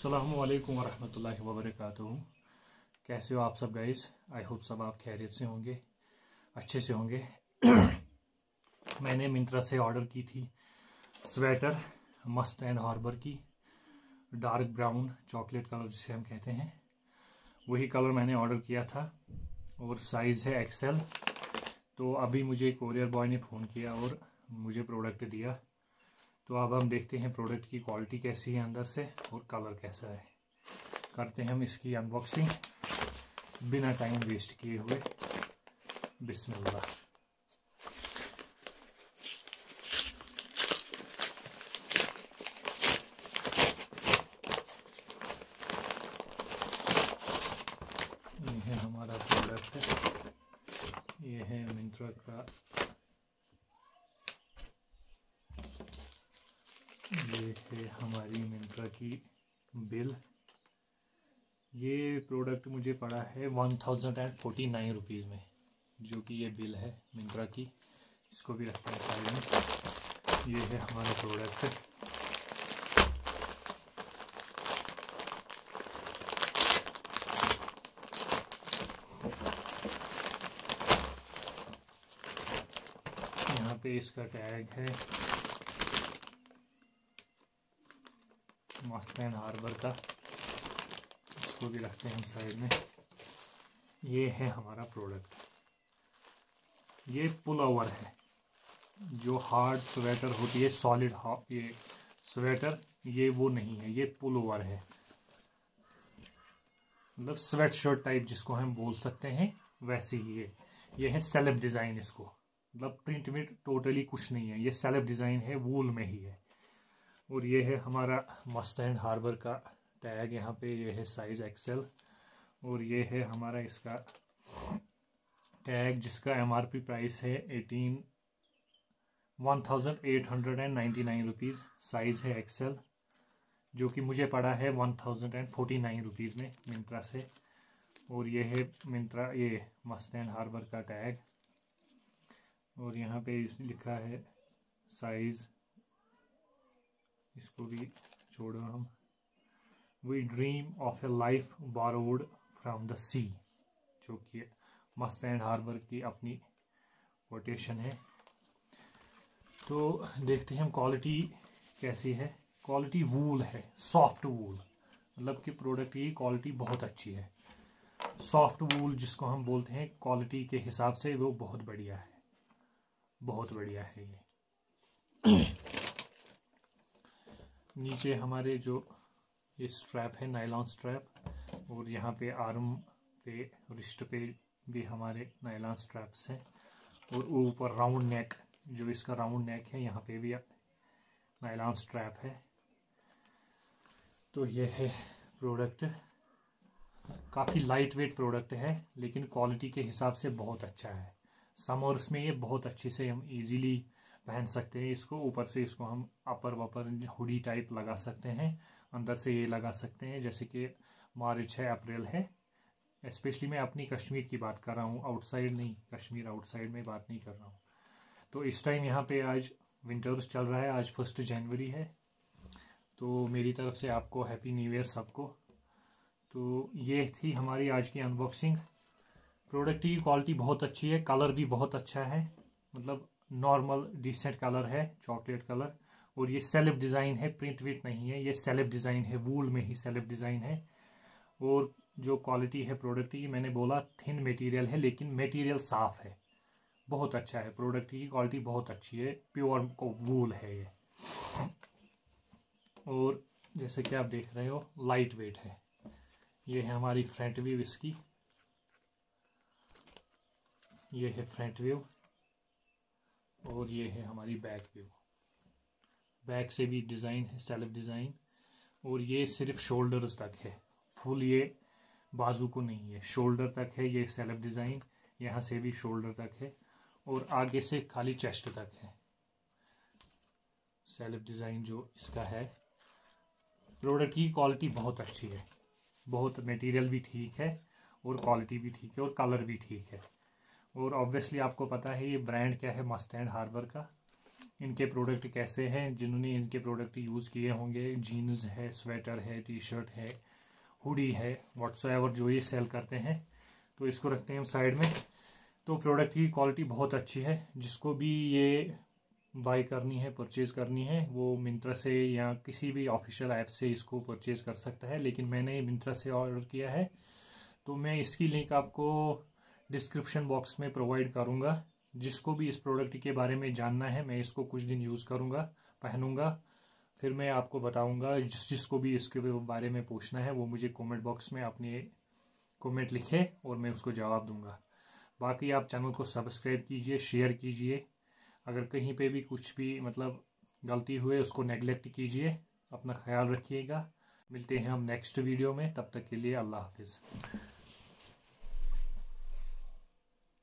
अस्सलामुअलैकुम वरहमतुल्लाहि वबरकातुहू। कैसे हो आप सब गाइस? आई होप सब आप खैरियत से होंगे, अच्छे से होंगे। मैंने मिंत्रा से ऑर्डर की थी स्वेटर मस्त एंड हार्बर की, डार्क ब्राउन चॉकलेट कलर जिसे हम कहते हैं, वही कलर मैंने ऑर्डर किया था और साइज़ है एक्सेल। तो अभी मुझे कोरियर बॉय ने फ़ोन किया और मुझे प्रोडक्ट दिया। तो अब हम देखते हैं प्रोडक्ट की क्वालिटी कैसी है अंदर से और कलर कैसा है। करते हैं हम इसकी अनबॉक्सिंग बिना टाइम वेस्ट किए हुए। बिस्मिल्लाह। ये है हमारा प्रोडक्ट, ये है मिंत्रा का, ये है हमारी मिंत्रा की बिल। ये प्रोडक्ट मुझे पड़ा है 1049 रुपीज़ में, जो कि ये बिल है मिंत्रा की। इसको भी रखते हैं साइड में। ये है हमारा प्रोडक्ट। यहाँ पे इसका टैग है मस्त एंड हार्बर का, इसको भी रखते हैं हम साइड में। ये है हमारा प्रोडक्ट। ये पुल ओवर है, जो हार्ड स्वेटर होती है सॉलिड ये स्वेटर, ये वो नहीं है, ये पुल ओवर है, मतलब स्वेट शर्ट टाइप जिसको हम बोल सकते हैं वैसे ही है। ये है सेल्फ डिज़ाइन, इसको मतलब प्रिंट में टोटली कुछ नहीं है, ये सेल्फ डिज़ाइन है, वूल में ही है। और ये है हमारा मस्त एंड हार्बर का टैग यहाँ पे, ये है साइज एक्सेल। और ये है हमारा इसका टैग जिसका एमआरपी प्राइस है 1899 रुपीज़, साइज़ है एक्सेल, जो कि मुझे पड़ा है 1049 रुपीज़ में मिंत्रा से। और ये है मिंत्रा, ये मस्त एंड हार्बर का टैग। और यहाँ पे लिखा है साइज़, इसको भी छोड़ो हम। We dream of a life borrowed from the sea, जो कि मस्त एंड हार्बर की अपनी कोटेशन है। तो देखते हैं हम क्वालिटी कैसी है। क्वालिटी वूल है, सॉफ्ट वूल, मतलब कि प्रोडक्ट की क्वालिटी बहुत अच्छी है। सॉफ्ट वूल जिसको हम बोलते हैं, क्वालिटी के हिसाब से वो बहुत बढ़िया है, बहुत बढ़िया है ये। नीचे हमारे जो ये स्ट्रैप है, नायलॉन स्ट्रैप, और यहाँ पे आर्म पे, रिस्ट पे भी हमारे नायलॉन स्ट्रैप्स हैं। और ऊपर राउंड नेक, जो इसका राउंड नेक है, यहाँ पे भी नायलॉन स्ट्रैप है। तो ये है प्रोडक्ट। काफ़ी लाइट वेट प्रोडक्ट है, लेकिन क्वालिटी के हिसाब से बहुत अच्छा है। समर्स में ये बहुत अच्छे से हम इजीली पहन सकते हैं इसको। ऊपर से इसको हम अपर वपर हुडी टाइप लगा सकते हैं, अंदर से ये लगा सकते हैं, जैसे कि मार्च है, अप्रैल है। स्पेशली मैं अपनी कश्मीर की बात कर रहा हूँ, आउटसाइड नहीं, कश्मीर आउटसाइड में बात नहीं कर रहा हूँ। तो इस टाइम यहाँ पे आज विंटर्स चल रहा है, आज 1 जनवरी है। तो मेरी तरफ से आपको हैप्पी न्यू ईयर सबको। तो ये थी हमारी आज की अनबॉक्सिंग। प्रोडक्ट की क्वालिटी बहुत अच्छी है, कलर भी बहुत अच्छा है, मतलब नॉर्मल डिसेंट कलर है, चॉकलेट कलर। और ये सेल्फ डिज़ाइन है, प्रिंट विट नहीं है, ये सेल्फ डिज़ाइन है, वूल में ही सेल्फ डिज़ाइन है। और जो क्वालिटी है प्रोडक्ट की, मैंने बोला थिन मटेरियल है, लेकिन मटेरियल साफ़ है, बहुत अच्छा है। प्रोडक्ट की क्वालिटी बहुत अच्छी है, प्योर को वूल है ये। और जैसे कि आप देख रहे हो लाइट वेट है। ये है हमारी फ्रंट व्यू इसकी, ये है फ्रंट व्यू, और ये है हमारी बैक व्यू। बैक से भी डिज़ाइन है, सेल्फ डिज़ाइन। और ये सिर्फ शोल्डर्स तक है, फुल ये बाजू को नहीं है, शोल्डर तक है ये सेल्फ डिज़ाइन। यहाँ से भी शोल्डर तक है, और आगे से खाली चेस्ट तक है सेल्फ डिज़ाइन जो इसका है। प्रोडक्ट की क्वालिटी बहुत अच्छी है, बहुत, मटेरियल भी ठीक है और क्वालिटी भी ठीक है और कलर भी ठीक है। और ऑब्वियसली आपको पता है ये ब्रांड क्या है, मस्त एंड हार्बर का। इनके प्रोडक्ट कैसे हैं, जिन्होंने इनके प्रोडक्ट यूज़ किए होंगे, जीन्स है, स्वेटर है, टी शर्ट है, हुडी है, व्हाट्सएवर जो ये सेल करते हैं, तो इसको रखते हैं साइड में। तो प्रोडक्ट की क्वालिटी बहुत अच्छी है। जिसको भी ये बाय करनी है, परचेज़ करनी है, वो मिंत्रा से या किसी भी ऑफिशियल ऐप से इसको परचेज़ कर सकता है। लेकिन मैंने मिंत्रा से ऑर्डर किया है, तो मैं इसकी लिंक आपको डिस्क्रिप्शन बॉक्स में प्रोवाइड करूँगा। जिसको भी इस प्रोडक्ट के बारे में जानना है, मैं इसको कुछ दिन यूज़ करूँगा, पहनूँगा, फिर मैं आपको बताऊँगा। जिसको भी इसके बारे में पूछना है वो मुझे कमेंट बॉक्स में अपने कमेंट लिखे और मैं उसको जवाब दूँगा। बाकी आप चैनल को सब्सक्राइब कीजिए, शेयर कीजिए। अगर कहीं पे भी कुछ भी मतलब गलती हुए उसको नेगलेक्ट कीजिए। अपना ख्याल रखिएगा। मिलते हैं हम नेक्स्ट वीडियो में, तब तक के लिए अल्लाह हाफिज़।